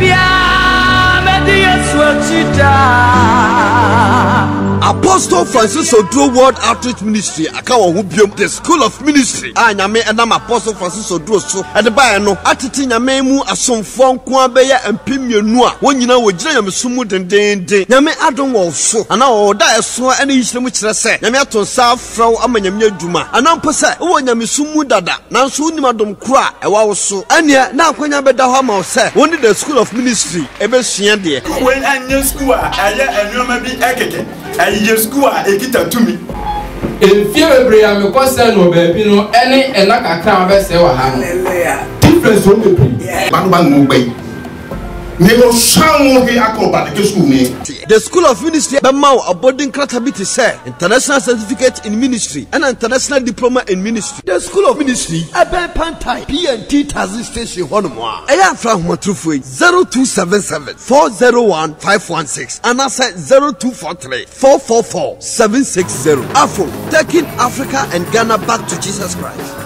Apostle Francis Oduro World Outreach Ministry akawo ho biom the School of Ministry anyame enam Apostle Francis Oduro so ede bae no atete nyame mu asomfo nko abeya empemienu a wonyina wogina nyamesumu dendende nyame adon wo so ana wo da eso ene yisremu kire se nyame aton sa fraw amanyame adwuma ana mpo se wo nyamesumu dada nanso unim adom kura ewa wo so ane na akwanya beda ho ma wo se woni the School of Ministry ebesua de when anya school aya enoma bi ekeke ayi school ekita tumi efie bebre ya me kwase no baabi no ene ena kakra abese wa ha no difference o bebre ba no gbe ni mo shawo he akoba de school ni the School of Ministry be ma abodin kratabiti say international certificate in ministry and international diploma in ministry. The School of Ministry ebe pantai PNT taxi station honomo a eya fra homatrufo 0277 401 516 and asa 0243 444 760 afro taking Africa and Ghana back to Jesus Christ.